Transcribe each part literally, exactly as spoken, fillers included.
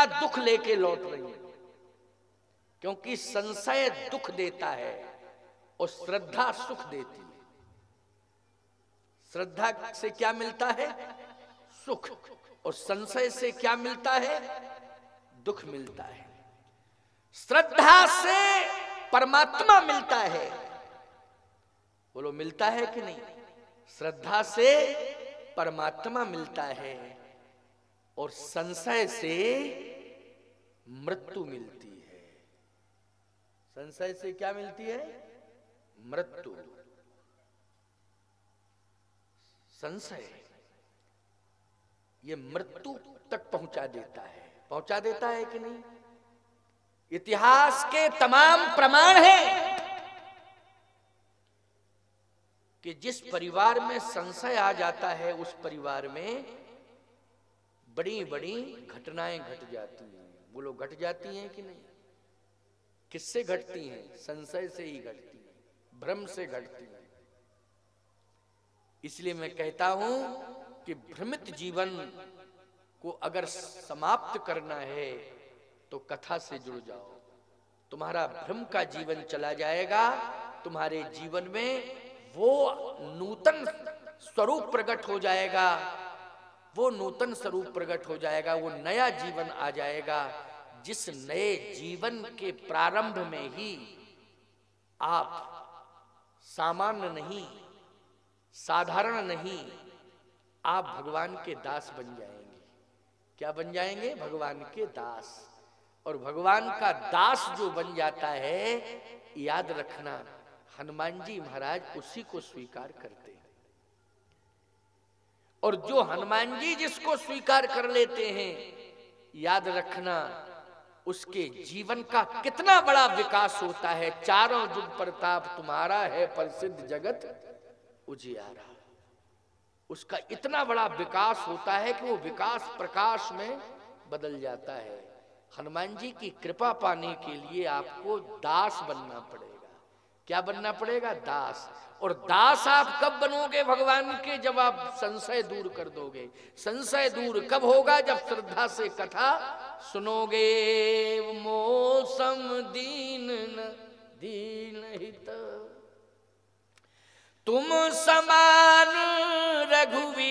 कितना दुख लेके लौट रही है, क्योंकि संशय दुख देता है और श्रद्धा सुख देती है। श्रद्धा से क्या मिलता है? सुख। और संशय से क्या मिलता है? दुख मिलता है। श्रद्धा से परमात्मा मिलता है। बोलो मिलता है कि नहीं? श्रद्धा से परमात्मा मिलता है और संशय से मृत्यु मिलती है। संशय से क्या मिलती है? मृत्यु। संशय ये मृत्यु तक पहुंचा देता है। पहुंचा देता है कि नहीं? इतिहास के तमाम प्रमाण हैं कि जिस परिवार में संशय आ जाता है उस परिवार में बड़ी बड़ी घटनाएं घट जाती हैं। बोलो घट जाती हैं कि नहीं? किससे घटती हैं? संशय से ही घटती हैं, भ्रम से घटती हैं। इसलिए मैं कहता हूं कि भ्रमित जीवन को अगर समाप्त करना है तो कथा से जुड़ जाओ। तुम्हारा भ्रम का जीवन चला जाएगा। तुम्हारे जीवन में वो नूतन स्वरूप प्रकट हो जाएगा। वो नूतन स्वरूप प्रकट हो जाएगा। वो नया जीवन आ जाएगा, जिस नए जीवन के प्रारंभ में ही आप सामान्य नहीं, साधारण नहीं, आप भगवान के दास बन जाएंगे। क्या बन जाएंगे? भगवान के दास। और भगवान का दास जो बन जाता है, याद रखना, हनुमान जी महाराज उसी को स्वीकार करते हैं। और जो हनुमान जी जिसको स्वीकार कर लेते हैं, याद रखना उसके जीवन का कितना बड़ा विकास होता है। चारों जुग प्रताप तुम्हारा है, प्रसिद्ध जगत उजियारा। उसका इतना बड़ा विकास होता है कि वो विकास प्रकाश में बदल जाता है। हनुमान जी की कृपा पाने के लिए आपको दास बनना पड़ेगा। क्या बनना पड़ेगा? दास। और दास आप कब बनोगे भगवान के? जब आप संशय दूर कर दोगे। संशय दूर कब होगा? जब श्रद्धा से कथा सुनोगे। मौसम दीन न दीन हित तुम समान रघुवीर।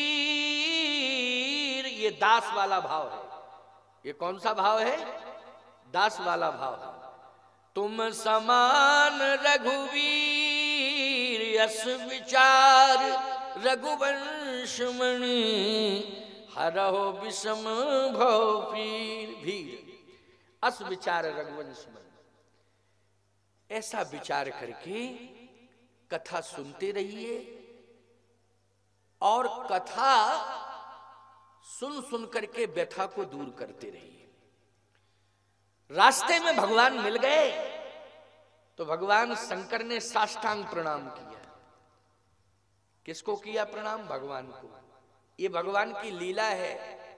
ये दास वाला भाव है। ये कौन सा भाव है? दास वाला भाव है। तुम समान रघुवीर यस विचार रघुवंश मणि हरहो विषम भव पीर भीर। अस विचार रघुवंश मणि। ऐसा विचार करके कथा सुनते रहिए और कथा सुन सुन करके व्यथा को दूर करते रहिए। रास्ते में भगवान मिल गए तो भगवान शंकर ने साष्टांग प्रणाम किया। किसको किया प्रणाम? भगवान को। ये भगवान की लीला है।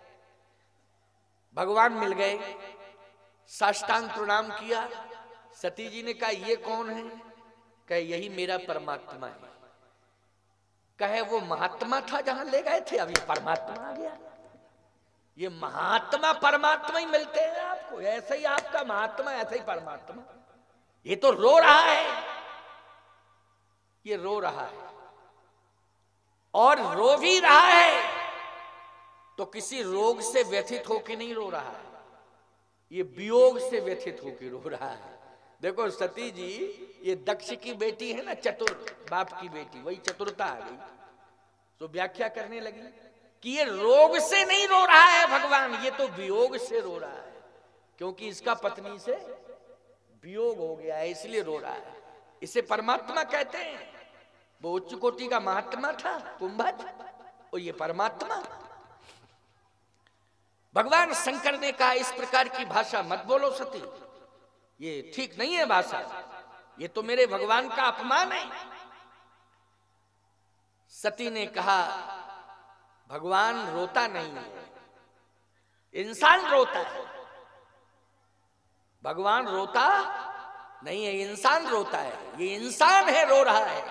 भगवान मिल गए, साष्टांग प्रणाम किया। सती जी ने कहा ये कौन है? कहे यही मेरा परमात्मा है। कहे वो महात्मा था जहां ले गए थे, अभी परमात्मा आ गया। ये महात्मा परमात्मा ही मिलते हैं आपको। ऐसे ही आपका महात्मा, ऐसे ही परमात्मा। ये तो रो रहा है, ये रो रहा है और रो भी रहा है तो किसी रोग से व्यथित होकर नहीं रो रहा है, ये वियोग से व्यथित होकर रो रहा है। देखो सती जी, ये दक्ष की बेटी है ना, चतुर बाप की बेटी, वही चतुरता आ गई। तो व्याख्या करने लगी कि ये रोग से नहीं रो रहा है भगवान, ये तो वियोग से रो रहा है, क्योंकि इसका पत्नी से वियोग हो गया है इसलिए रो रहा है। इसे परमात्मा कहते हैं। वो उच्च कोटि का महात्मा था कुंभज, और ये परमात्मा। भगवान शंकर ने कहा इस प्रकार की भाषा मत बोलो सती, ये ठीक नहीं है भाषा, ये तो मेरे भगवान का अपमान है। सती ने कहा भगवान रोता नहीं है, इंसान रोता है। भगवान रोता नहीं है, इंसान रोता है। ये इंसान है, रो रहा है।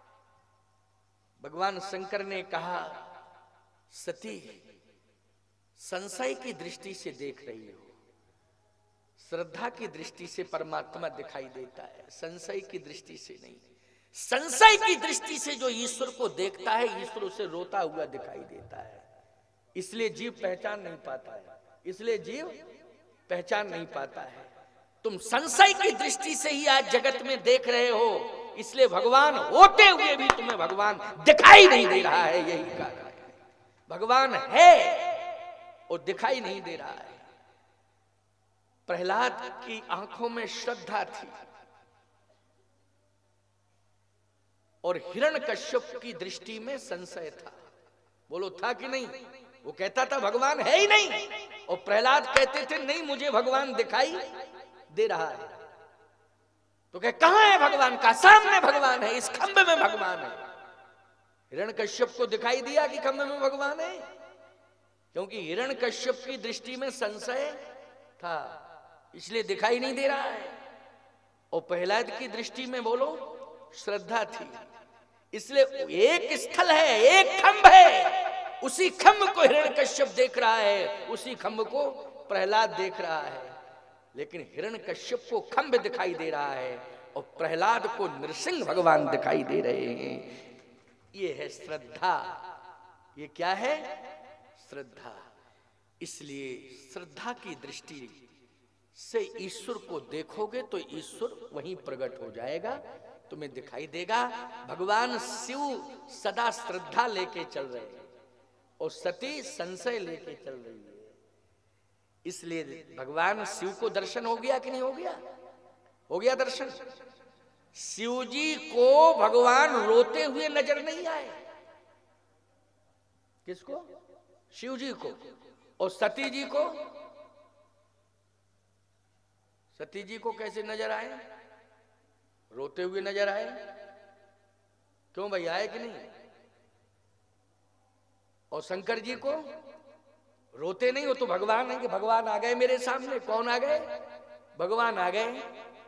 भगवान शंकर ने कहा सती, संशय की दृष्टि से देख रही हो, श्रद्धा की दृष्टि से परमात्मा दिखाई देता है, संशय की दृष्टि से नहीं। संशय की दृष्टि से जो ईश्वर को देखता है, ईश्वर उसे रोता हुआ दिखाई देता है, इसलिए जीव पहचान नहीं पाता है, इसलिए जीव पहचान नहीं पाता है। तुम संशय की दृष्टि से ही आज जगत में देख रहे हो, इसलिए भगवान होते हुए भी तुम्हें भगवान दिखाई नहीं दे रहा है। यही कारण है, भगवान है और दिखाई नहीं दे रहा है। प्रहलाद की आंखों में श्रद्धा थी और हिरण्यकश्यप की दृष्टि में संशय था। बोलो था कि नहीं? वो कहता था भगवान है ही नहीं, और प्रहलाद कहते थे नहीं मुझे भगवान दिखाई दे रहा है। तो कहे कहां है भगवान? का सामने भगवान है, इस खंभे में भगवान है। हिरण्यकश्यप को दिखाई दिया कि खंभे में भगवान है, क्योंकि हिरण्यकश्यप की दृष्टि में संशय था, इसलिए दिखाई नहीं दे रहा है। और प्रहलाद की दृष्टि में बोलो श्रद्धा थी, इसलिए एक स्थल है, एक खंभ है, उसी खंभ को हिरण्यकश्यप देख रहा है, उसी खंभ को प्रहलाद देख रहा है। लेकिन हिरण्यकश्यप को खंभ दिखाई दे रहा है और प्रहलाद को नृसिंह भगवान दिखाई दे रहे हैं। ये है श्रद्धा। ये क्या है? श्रद्धा। इसलिए श्रद्धा की दृष्टि से ईश्वर को देखोगे तो ईश्वर वहीं प्रकट हो जाएगा, तुम्हें दिखाई देगा। भगवान शिव सदा श्रद्धा लेके चल रहे हैं और सती संशय लेके चल रही है। इसलिए भगवान शिव को दर्शन हो गया कि नहीं हो गया? हो गया दर्शन। शिव जी को भगवान रोते हुए नजर नहीं आए। किसको? शिव जी को। और सती जी को, सती जी को कैसे नजर आए? रोते हुए नजर आए। क्यों भाई, आए कि नहीं? और शंकर जी को रोते नहीं, वो तो भगवान है कि भगवान आ गए मेरे सामने। कौन आ गए? भगवान आ गए।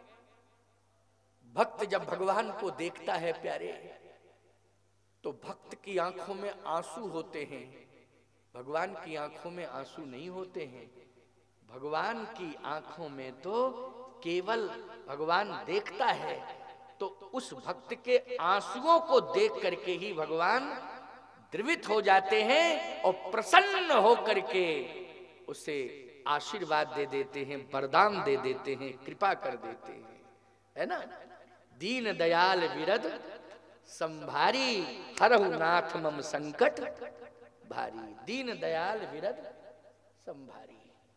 भक्त जब भगवान को देखता है प्यारे, तो भक्त की आंखों में आंसू होते हैं, भगवान की आंखों में आंसू नहीं होते हैं। भगवान की आंखों में तो केवल भगवान देखता है, तो उस भक्त के आंसुओं को देख करके ही भगवान द्रवित हो जाते हैं और प्रसन्न हो करके उसे आशीर्वाद दे देते हैं, वरदान दे देते हैं, कृपा कर देते हैं, है ना। दीन दयाल विरद संभारी, हरहु नाथ मम संकट भारी। दीन दयाल विरद संभारी।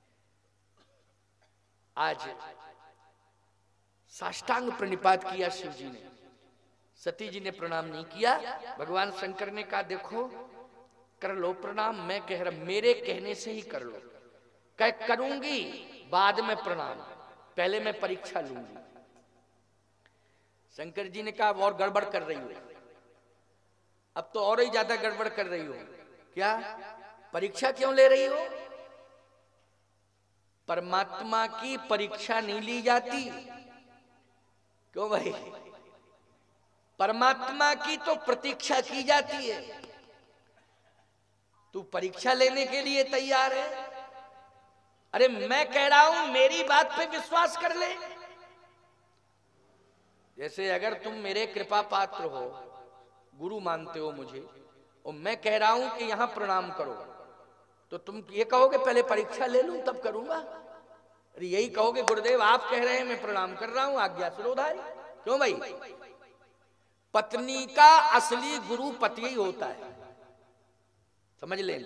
आज साष्टांग प्रणिपात किया शिव जी ने, सती जी ने प्रणाम नहीं किया। भगवान शंकर ने कहा देखो कर लो प्रणाम, मैं कह रहा मेरे कहने से ही कर लो। कह करूंगी बाद में प्रणाम, पहले मैं परीक्षा लूंगी। शंकर जी ने कहा और गड़बड़ कर रही हो, अब तो और ही ज्यादा गड़बड़ कर रही हो। क्या परीक्षा क्यों ले रही हो? परमात्मा की परीक्षा नहीं ली जाती। क्यों भाई? परमात्मा की तो प्रतीक्षा की जाती है। तू परीक्षा लेने के लिए तैयार है? अरे मैं कह रहा हूं मेरी बात पे विश्वास कर ले। जैसे अगर तुम मेरे कृपा पात्र हो, गुरु मानते हो मुझे, और मैं कह रहा हूं कि यहां प्रणाम करो, तो तुम ये कहोगे पहले परीक्षा ले लूं तब करूंगा? अरे यही कहोगे गुरुदेव आप कह रहे हैं मैं प्रणाम कर रहा हूं, आज्ञा सिरोधारी। क्यों भाई? पत्नी का असली गुरु पति ही होता है, समझ ले।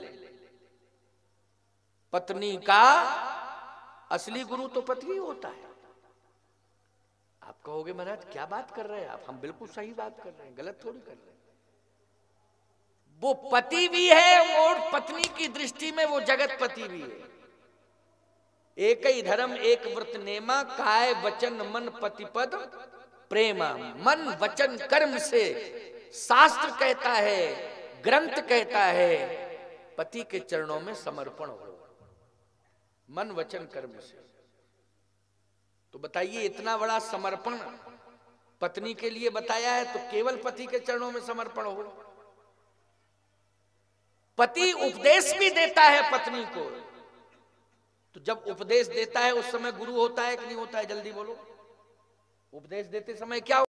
पत्नी का असली गुरु तो पति ही होता है। आप कहोगे महाराज क्या बात कर रहे हैं आप? हम बिल्कुल सही बात कर रहे हैं, गलत थोड़ी कर रहे हैं। वो पति भी है और पत्नी की दृष्टि में वो जगत पति भी है। एक ही धर्म एक व्रत नेमा, काय वचन मन पति पद प्रेमा। मन वचन कर्म से शास्त्र कहता है, ग्रंथ कहता है पति के चरणों में समर्पण हो, मन वचन कर्म से। तो बताइए इतना बड़ा समर्पण पत्नी के लिए बताया है, तो केवल पति के चरणों में समर्पण हो। पति उपदेश भी देता है पत्नी को, तो जब उपदेश देता है उस समय गुरु होता है कि नहीं होता है? जल्दी बोलो, उपदेश देते समय क्या